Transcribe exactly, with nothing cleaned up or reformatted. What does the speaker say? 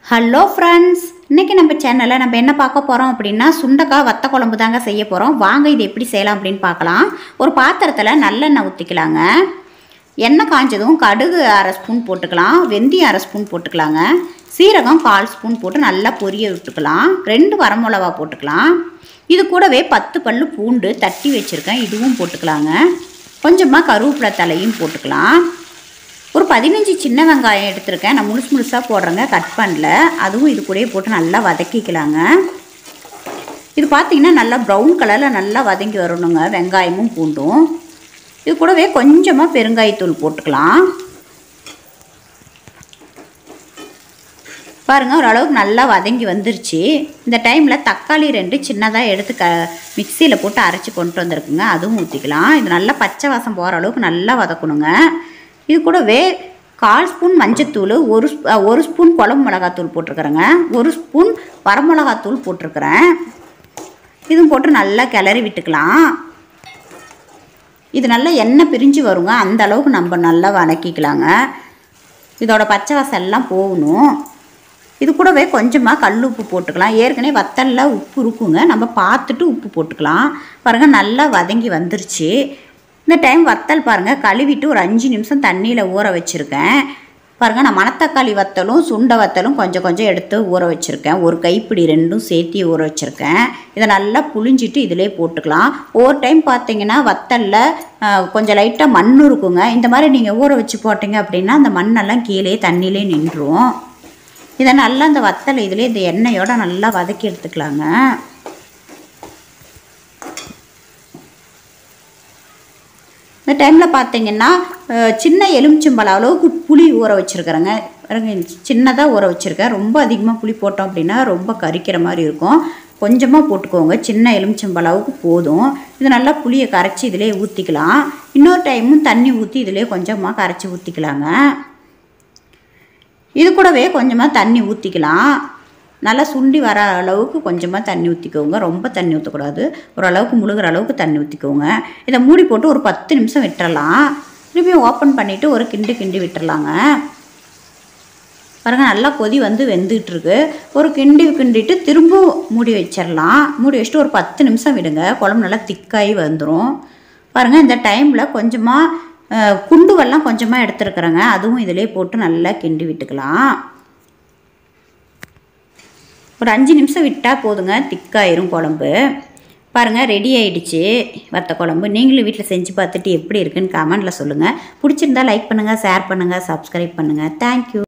Hello friends, இன்றைக்கி நம்ம சேனலில் நம்ம என்ன பார்க்க போகிறோம் அப்படின்னா சுண்டக்காய் வத்த குழம்பு தாங்க செய்ய போகிறோம். வாங்க இது எப்படி செய்யலாம் அப்படின்னு பார்க்கலாம். ஒரு பாத்திரத்தில் நல்லெண்ணெய் ஊற்றிக்கலாங்க. எண்ணெய் காய்ஞ்சதும் கடுகு அரை ஸ்பூன் போட்டுக்கலாம், வெந்தயம் அரை ஸ்பூன் போட்டுக்கலாங்க, சீரகம் கால் ஸ்பூன் போட்டு நல்லா பொரிய விட்டுக்கலாம். ரெண்டு வரமிளகா போட்டுக்கலாம். இது கூடவே பத்து பல்லு பூண்டு தட்டி வச்சுருக்கேன், இதுவும் போட்டுக்கலாங்க. கொஞ்சமாக கருவேப்பிலை தலையும் போட்டுக்கலாம். ஒரு பதினஞ்சு சின்ன வெங்காயம் எடுத்துருக்கேன், நான் முழுசு முழுசாக போடுறேங்க, கட் பண்ணல. அதுவும் இது கூடயே போட்டு நல்லா வதக்கிக்கலாங்க. இது பார்த்திங்கன்னா நல்லா ப்ரௌன் கலரில் நல்லா வதங்கி வரணுங்க, வெங்காயமும் பூண்டும். இது கூடவே கொஞ்சமாக பெருங்காயத்தூள் போட்டுக்கலாம். பாருங்கள், ஓரளவுக்கு நல்லா வதங்கி வந்துருச்சு. இந்த டைமில் தக்காளி ரெண்டு சின்னதாக எடுத்து க மிக்சியில் போட்டு அரைச்சி கொண்டு வந்திருக்குங்க, அதுவும் ஊற்றிக்கலாம். இது நல்லா பச்சை வாசம் போகிற அளவுக்கு நல்லா வதக்கணுங்க. இது கூடவே கால் ஸ்பூன் மஞ்சத்தூள், ஒரு ஒரு ஸ்பூன் குழம்பு மிளகாத்தூள் போட்டிருக்கிறேங்க, ஒரு ஸ்பூன் வரமிளகாத்தூள் போட்டிருக்கிறேன். இதுவும் போட்டு நல்லா கிளறி விட்டுக்கலாம். இது நல்லா எண்ணெய் பிரிஞ்சு வருங்க, அந்த அளவுக்கு நம்ம நல்லா வதக்கிக்கலாங்க. இதோட பச்சை வாசம் எல்லாம் போகணும். இது கூடவே கொஞ்சமாக கல் உப்பு போட்டுக்கலாம். ஏற்கனவே வத்தலில் உப்பு இருக்குங்க, நம்ம பார்த்துட்டு உப்பு போட்டுக்கலாம். பாருங்கள், நல்லா வதங்கி வந்துருச்சு. இந்த டைம் வத்தல் பாருங்கள் கழுவிட்டு ஒரு அஞ்சு நிமிஷம் தண்ணியில் ஊற வச்சுருக்கேன். பாருங்கள், நான் மணத்தக்காளி வத்தலும் சுண்டை வத்தலும் கொஞ்சம் கொஞ்சம் எடுத்து ஊற வச்சுருக்கேன். ஒரு கைப்பிடி ரெண்டும் சேர்த்தி ஊற வச்சுருக்கேன். இதை நல்லா புழிஞ்சிட்டு இதிலே போட்டுக்கலாம். ஒவ்வொரு டைம் பார்த்தீங்கன்னா வத்தலில் கொஞ்சம் லைட்டாக மண் இருக்குங்க. இந்த மாதிரி நீங்கள் ஊற வச்சு போட்டிங்க அப்படின்னா அந்த மண்ணெல்லாம் கீழே தண்ணியிலே நின்றுடும். இதை நல்லா இந்த வத்தல் இதிலே இந்த எண்ணெயோடு நல்லா வதக்கி எடுத்துக்கலாங்க. இந்த டைமில் பார்த்தீங்கன்னா சின்ன எலுமிச்சம்பழம் அளவுக்கு புளி ஊற வச்சுருக்கிறேங்க. சின்னதாக ஊற வச்சுருக்கேன். ரொம்ப அதிகமாக புளி போட்டோம் அப்படின்னா ரொம்ப கரிக்கிற மாதிரி இருக்கும். கொஞ்சமாக போட்டுக்கோங்க, சின்ன எலுமிச்சம்பழம் அளவுக்கு போதும். இது நல்லா புளியை கரைச்சி இதிலே ஊற்றிக்கலாம். இன்னொரு டைமும் தண்ணி ஊற்றி இதிலே கொஞ்சமாக கரைச்சி ஊற்றிக்கலாங்க. இது கூடவே கொஞ்சமாக தண்ணி ஊற்றிக்கலாம். நல்லா சுண்டி வர அளவுக்கு கொஞ்சமாக தண்ணி ஊற்றிக்கோங்க, ரொம்ப தண்ணி ஊற்றக்கூடாது. ஓரளவுக்கு முழுகிற அளவுக்கு தண்ணி ஊற்றிக்கோங்க. இதை மூடி போட்டு ஒரு பத்து நிமிஷம் விட்டுறலாம். திருப்பியும் ஓப்பன் பண்ணிவிட்டு ஒரு கிண்டு கிண்டி விட்டுறலாங்க. பாருங்கள், நல்லா கொதி வந்து வெந்துகிட்ருக்கு. ஒரு கிண்டி கிண்டிட்டு திரும்ப மூடி வச்சிடலாம். மூடி வச்சுட்டு ஒரு பத்து நிமிஷம் விடுங்க, குழம்பு நல்லா திக்காகி வந்துடும். பாருங்கள், இந்த டைமில் கொஞ்சமாக குண்டு வெல்லம் கொஞ்சமாக எடுத்துருக்குறேங்க, அதுவும் இதிலே போட்டு நல்லா கிண்டி விட்டுக்கலாம். ஒரு அஞ்சு நிமிஷம் விட்டால் போதுங்க, திக்காயிரும் குழம்பு. பாருங்கள், ரெடி ஆகிடுச்சு வத்த குழம்பு. நீங்களும் வீட்டில் செஞ்சு பார்த்துட்டு எப்படி இருக்குன்னு கமெண்டில் சொல்லுங்கள். பிடிச்சிருந்தா லைக் பண்ணுங்கள், ஷேர் பண்ணுங்கள், சப்ஸ்கிரைப் பண்ணுங்கள். தேங்க்யூ.